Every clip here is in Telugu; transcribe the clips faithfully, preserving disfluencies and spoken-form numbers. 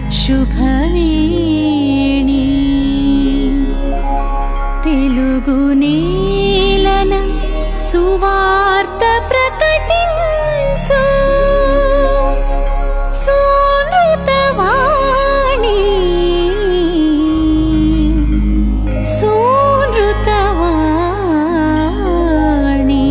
శుభవేణి తెలుగు నేలన సువార్త ప్రకటించు సూనృతవాణి సూనృతవాణి.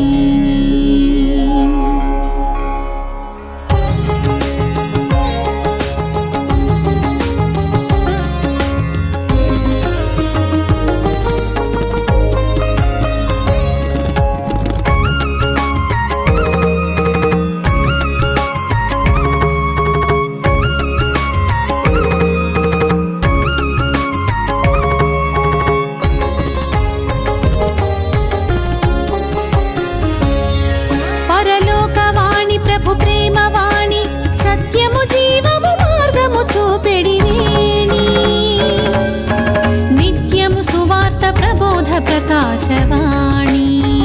ప్రకాశవాణి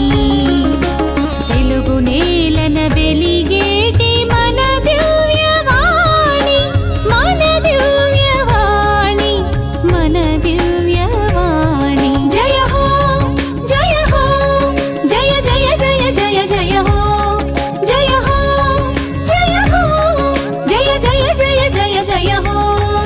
తెలుగు నేలన వెలిగేటి మన దివ్యవాణి మన దివ్యవాణి మన దివ్యవాణి. జయ హో జయ హో జయ జయ జయ జయ జయ హో జయ హో జయ హో జయ జయ జయ జయ జయ హో.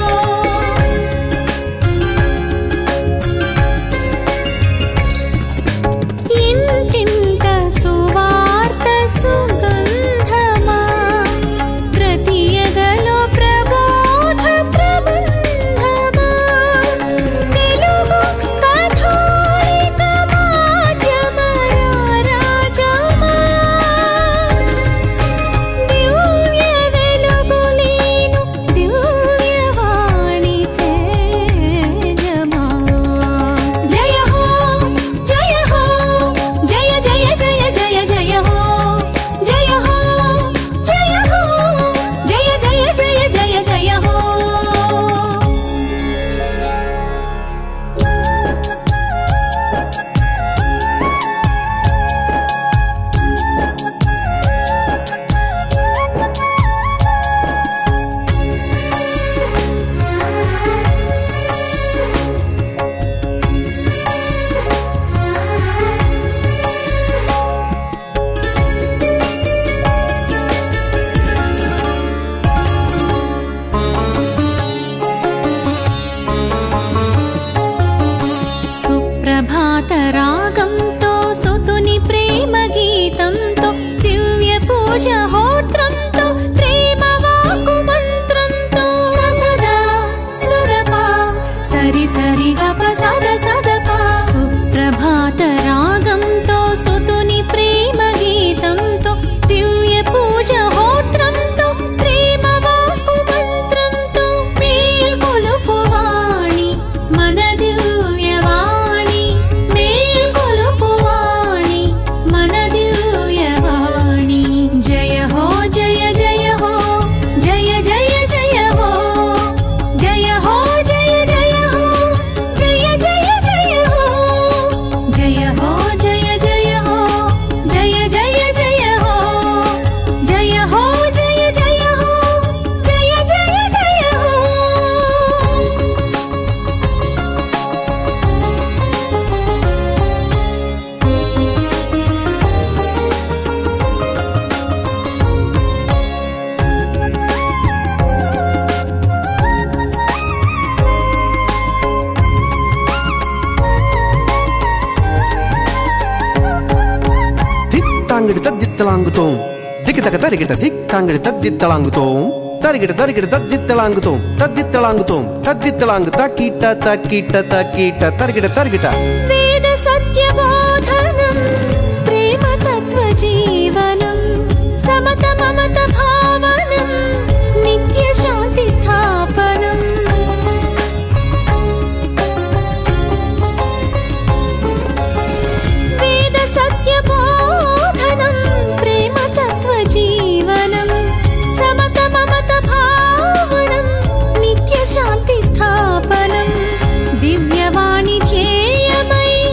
ప్రభాత రాగంతో సుతుని ప్రేమ గీతంతో దివ్య పూజ హోత్రంతో ప్రేమ వాకు మంత్రంతో ససదా సురపా సరి సరి గప సద సదపా. సుప్రభాత రాగంతో సుతుని ప్రేమ గీతంతో దివ్య పూజ హోత్రంతో ప్రేమ వాకు మంత్రంతో మేల్కొలుపు వాణి మన దివ్యవాణి మేల్కొలుపు వాణి మన దివ్యవాణి. జయ హో జయ జయ హో జయ జయ జయ హో జయ హో జయ జయ హో జయ జయ జయ హో జయ హో జయ జయ హో జయ జయ జయ హో జయ హో జయ జయ హో జయ జయ జయ హో. దిత్తాంగిడి తద్దిత్తలాంగుతోం దిగితక తరిగిట దిక్తాంగిడి తద్దిత్తలాంగుతోం తరిగిట తరిగిట తద్దిత్తలాంగుతోం తద్దిత్తలాంగుతోం తద్దిత్తలాంగు తకీట తకీట తకీట తరిగిట తరిగిట. వేద సత్యబోధనం ప్రేమ తత్వ జీవనం సమత మమత భావనం నిత్య శాంతి స్థాపనం. వేద సత్యబోధనం ప్రేమ తత్వ జీవనం సమత మమత భావనం నిత్య శాంతి స్థాపనం. దివ్యవాణి ధ్యేయమై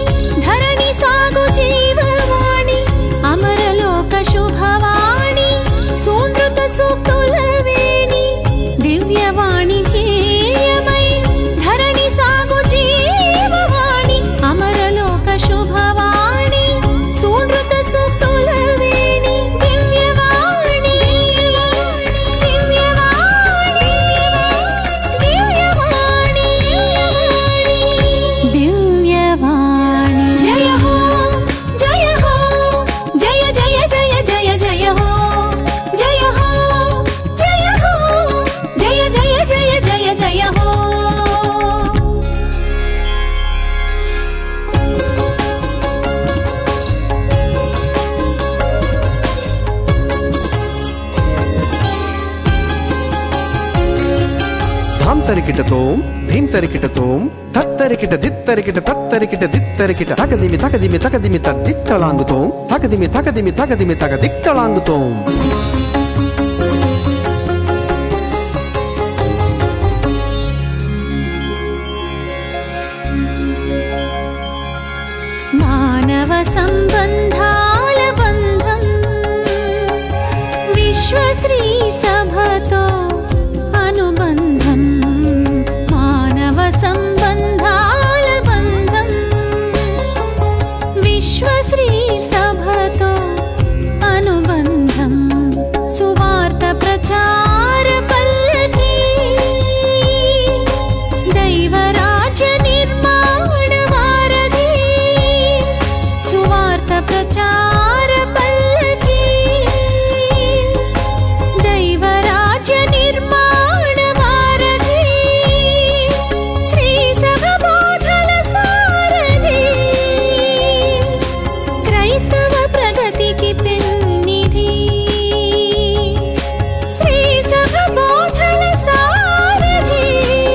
తరికిట తోం ధీం తరికిట తోం తత్తరికిట దిత్తరికిట తత్తరికిట దిత్తరికిట తకదిమి తకదిమి తకదిమి తద్దిత్తళాంగుతోం తకదిమి తకదిమి తకదిమి తకదిత్తళాంగుతోం మానవ సంబంధాల బంధం విశ్వశ్రీ సభతో అనుబంధం మానవ సంబంధాల బంధం విశ్వశ్రీ సభతో అనుబంధం సువార్త ప్రచార పల్లకి దైవరాజ్య నిర్మాణ వారధి సువార్త ప్రచార పల్లకి దైవరాజ్య నిర్మాణ వారధి శ్రీ సభ బోధల సారథి క్రైస్తవ ప్రగతికి పెన్నిధి శ్రీ సభ బోధల సారథి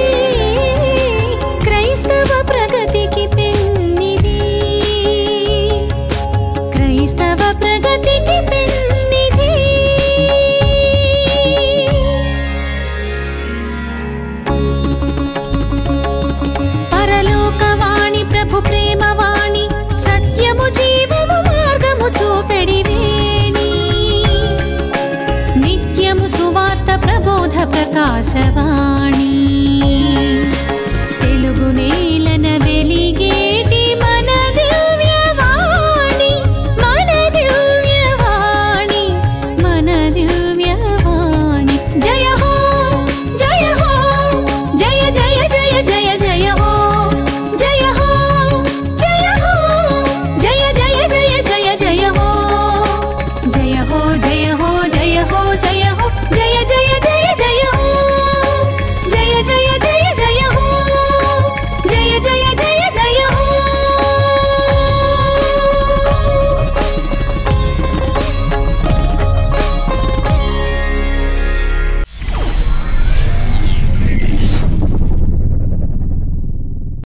క్రైస్తవ ప్రగతికి పెన్నిధి క్రైస్తవ ప్రగతికి పెన్నిధి పరలోకవాణి ప్రభు ప్రేమవాణి సత్యము జీవము మార్గము చూపెడి వేణి నిత్యము సువార్త ప్రబోధ ప్రకాశవాణి తెలుగునే